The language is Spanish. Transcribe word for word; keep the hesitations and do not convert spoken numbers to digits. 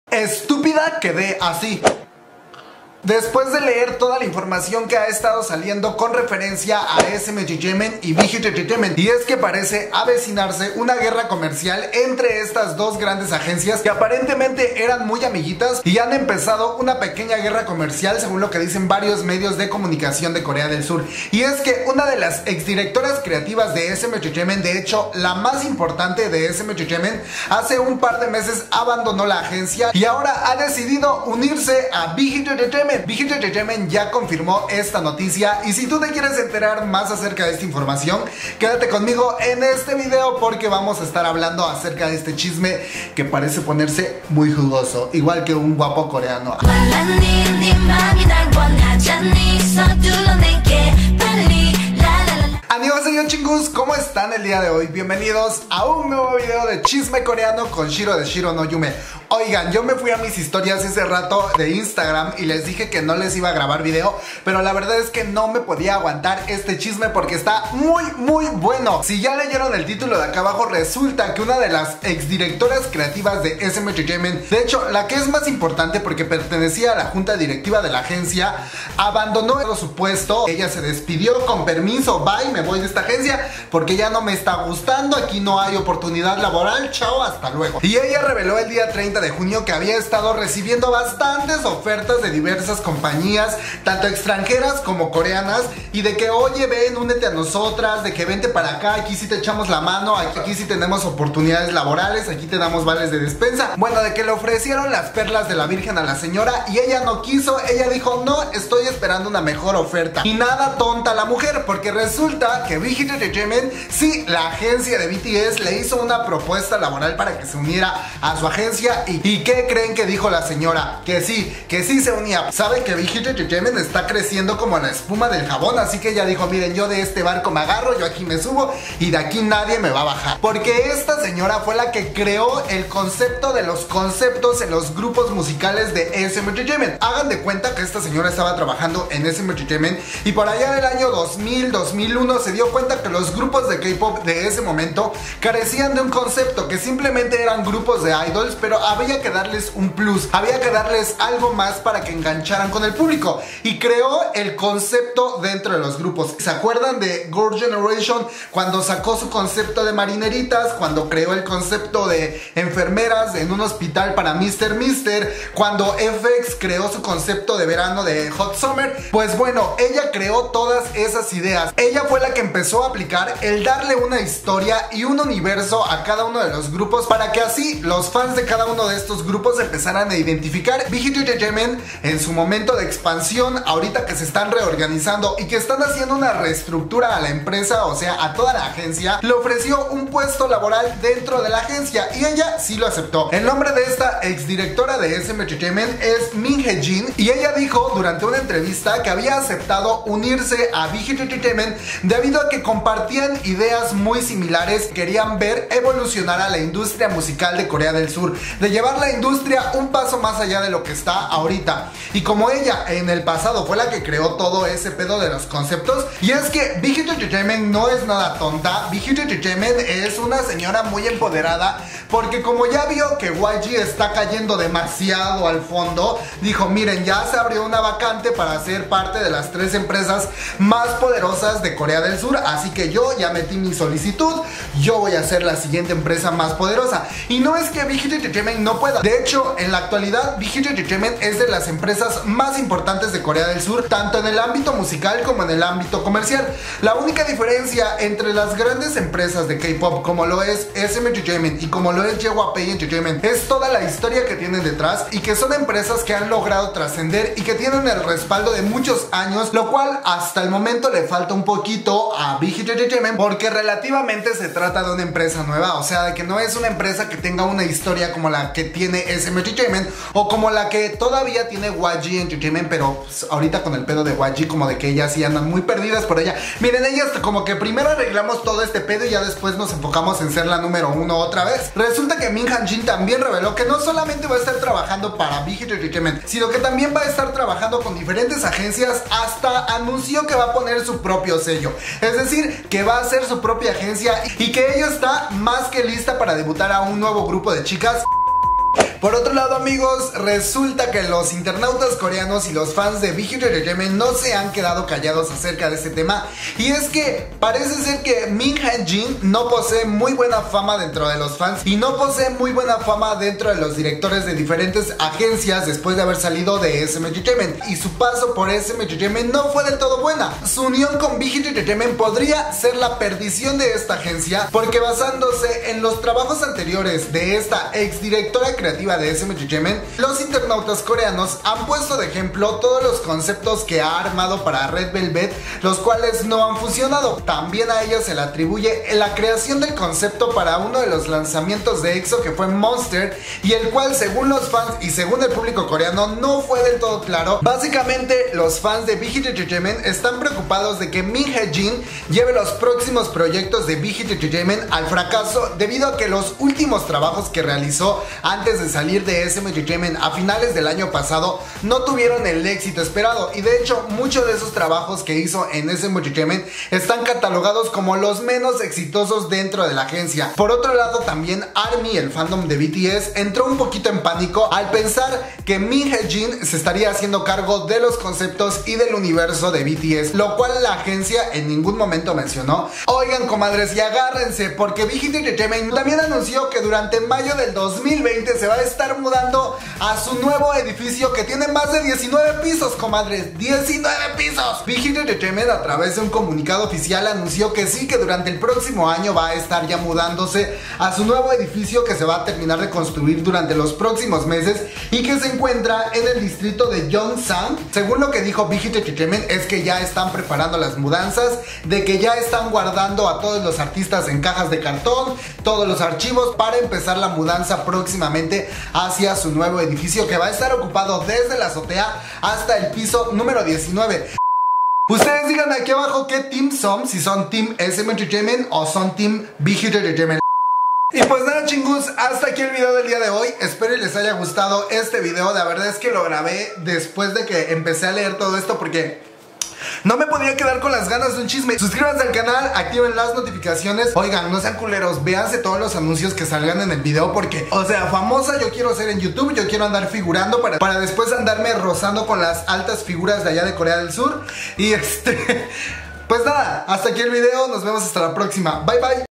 Estúpida quedé así. Después de leer toda la información que ha estado saliendo con referencia a S M Entertainment y Big Hit Entertainment, y es que parece avecinarse una guerra comercial entre estas dos grandes agencias que aparentemente eran muy amiguitas y han empezado una pequeña guerra comercial según lo que dicen varios medios de comunicación de Corea del Sur. Y es que una de las exdirectoras creativas de S M Entertainment, de hecho la más importante de S M Entertainment, hace un par de meses abandonó la agencia y ahora ha decidido unirse a Big Hit Entertainment. Big Hit Entertainment ya confirmó esta noticia, y si tú te quieres enterar más acerca de esta información, quédate conmigo en este video porque vamos a estar hablando acerca de este chisme que parece ponerse muy jugoso, igual que un guapo coreano. Annyeonghaseyo chingus, ¿cómo están el día de hoy? Bienvenidos a un nuevo video de chisme coreano con Shiro de Shiro no Yume. Oigan, yo me fui a mis historias ese rato de Instagram y les dije que no les iba a grabar video, pero la verdad es que no me podía aguantar este chisme porque está muy muy bueno. Si ya leyeron el título de acá abajo, resulta que una de las exdirectoras creativas de S M Entertainment, de hecho la que es más importante porque pertenecía a la junta directiva de la agencia, abandonó su puesto. Ella se despidió con permiso, bye, me voy de esta agencia porque ya no me está gustando, aquí no hay oportunidad laboral, chao, hasta luego. Y ella reveló el día treinta de junio que había estado recibiendo bastantes ofertas de diversas compañías, tanto extranjeras como coreanas, y de que oye, ven, únete a nosotras, de que vente para acá, aquí sí te echamos la mano, aquí, aquí sí tenemos oportunidades laborales, aquí te damos vales de despensa. Bueno, de que le ofrecieron las perlas de la Virgen a la señora y ella no quiso, ella dijo no, estoy esperando una mejor oferta. Y nada tonta la mujer, porque resulta que Big Hit Entertainment, sí, la agencia de B T S le hizo una propuesta laboral para que se uniera a su agencia. ¿Y, ¿Y qué creen que dijo la señora? Que sí, que sí se unía. Sabe que Big Hit Entertainment está creciendo como la espuma del jabón, así que ella dijo, miren, yo de este barco me agarro, yo aquí me subo y de aquí nadie me va a bajar. Porque esta señora fue la que creó el concepto de los conceptos en los grupos musicales de S M Entertainment. Hagan de cuenta que esta señora estaba trabajando en S M Entertainment y por allá del año dos mil, dos mil uno se dio cuenta que los grupos de K-pop de ese momento carecían de un concepto, que simplemente eran grupos de idols, pero había que darles un plus, había que darles algo más para que engancharan con el público, y creó el concepto dentro de los grupos. ¿Se acuerdan de Girl Generation cuando sacó su concepto de marineritas, cuando creó el concepto de enfermeras en un hospital para mister Mister, cuando F X creó su concepto de verano de Hot Summer? Pues bueno, ella creó todas esas ideas. Ella fue la que empezó a aplicar el darle una historia y un universo a cada uno de los grupos para que así los fans de cada uno de estos grupos empezaran a identificar. Big Hit Entertainment en su momento de expansión, ahorita que se están reorganizando y que están haciendo una reestructura a la empresa, o sea, a toda la agencia, le ofreció un puesto laboral dentro de la agencia y ella sí lo aceptó. El nombre de esta exdirectora de S M Entertainment es Min Hye-jin, y ella dijo durante una entrevista que había aceptado unirse a Big Hit Entertainment debido a que compartían ideas muy similares, querían ver evolucionar a la industria musical de Corea del Sur, de llevar la industria un paso más allá de lo que está ahorita. Y como ella en el pasado fue la que creó todo ese pedo de los conceptos, y es que Big Hit Entertainment no es nada tonta. Big Hit Entertainment es una señora muy empoderada, porque como ya vio que Y G está cayendo demasiado al fondo, dijo, miren, ya se abrió una vacante para ser parte de las tres empresas más poderosas de Corea del Sur, así que yo ya metí mi solicitud, yo voy a ser la siguiente empresa más poderosa. Y no es que Big Hit Entertainment no pueda, de hecho en la actualidad Big Hit Entertainment es de las empresas más importantes de Corea del Sur, tanto en el ámbito musical como en el ámbito comercial. La única diferencia entre las grandes empresas de K-pop como lo es S M Entertainment y como lo es J-Pay Entertainment es toda la historia que tienen detrás, y que son empresas que han logrado trascender y que tienen el respaldo de muchos años, lo cual hasta el momento le falta un poquito a Big Hit Entertainment porque relativamente se trata de una empresa nueva, o sea, de que no es una empresa que tenga una historia como la que tiene S M Entertainment o como la que todavía tiene Y G Entertainment, pero pues, ahorita con el pedo de Y G como de que ellas sí andan muy perdidas por ella. Miren, ellas como que primero arreglamos todo este pedo y ya después nos enfocamos en ser la número uno otra vez. Resulta que Min Hye-jin también reveló que no solamente va a estar trabajando para Big Hit Entertainment, sino que también va a estar trabajando con diferentes agencias. Hasta anunció que va a poner su propio sello, es decir, que va a hacer su propia agencia y que ella está más que lista para debutar a un nuevo grupo de chicas. Por otro lado, amigos, resulta que los internautas coreanos y los fans de Big Hit Entertainment no se han quedado callados acerca de este tema, y es que parece ser que Min Ha-jin no posee muy buena fama dentro de los fans y no posee muy buena fama dentro de los directores de diferentes agencias después de haber salido de S M Entertainment, y su paso por S M Entertainment no fue del todo buena. Su unión con Big Hit Entertainment podría ser la perdición de esta agencia, porque basándose en los trabajos anteriores de esta ex directora creativa de S M Entertainment, los internautas coreanos han puesto de ejemplo todos los conceptos que ha armado para Red Velvet, los cuales no han funcionado. También a ella se le atribuye la creación del concepto para uno de los lanzamientos de EXO, que fue Monster, y el cual según los fans y según el público coreano no fue del todo claro. Básicamente los fans de Big Hit Entertainment están preocupados de que Min Ha-jin lleve los próximos proyectos de Big Hit Entertainment al fracaso, debido a que los últimos trabajos que realizó antes de salir de S M Entertainment a finales del año pasado no tuvieron el éxito esperado, y de hecho muchos de esos trabajos que hizo en S M Entertainment están catalogados como los menos exitosos dentro de la agencia. Por otro lado, también ARMY, el fandom de B T S, entró un poquito en pánico al pensar que Min Ha-jin se estaría haciendo cargo de los conceptos y del universo de B T S, lo cual la agencia en ningún momento mencionó. Oigan, comadres, y agárrense, porque Big Hit Entertainment también anunció que durante mayo del dos mil veinte se va a estar mudando a su nuevo edificio, que tiene más de diecinueve pisos, comadres, diecinueve pisos. Big Hit Entertainment, a través de un comunicado oficial, anunció que sí, que durante el próximo año va a estar ya mudándose a su nuevo edificio, que se va a terminar de construir durante los próximos meses y que se encuentra en el distrito de Yongsan. Según lo que dijo Big Hit Entertainment, es que ya están preparando las mudanzas, de que ya están guardando a todos los artistas en cajas de cartón, todos los archivos, para empezar la mudanza próximamente hacia su nuevo edificio, que va a estar ocupado desde la azotea hasta el piso número diecinueve. Ustedes díganme aquí abajo qué team son, si son team S M Entertainment o son team Big Hit Entertainment. Y pues nada, chingus, hasta aquí el video del día de hoy. Espero y les haya gustado este video. La verdad es que lo grabé después de que empecé a leer todo esto, porque no me podía quedar con las ganas de un chisme. Suscríbanse al canal, activen las notificaciones. Oigan, no sean culeros, véanse todos los anuncios que salgan en el video, porque, o sea, famosa yo quiero ser en YouTube. Yo quiero andar figurando para, para después andarme rozando con las altas figuras de allá de Corea del Sur. Y este... pues nada, hasta aquí el video. Nos vemos hasta la próxima. Bye bye.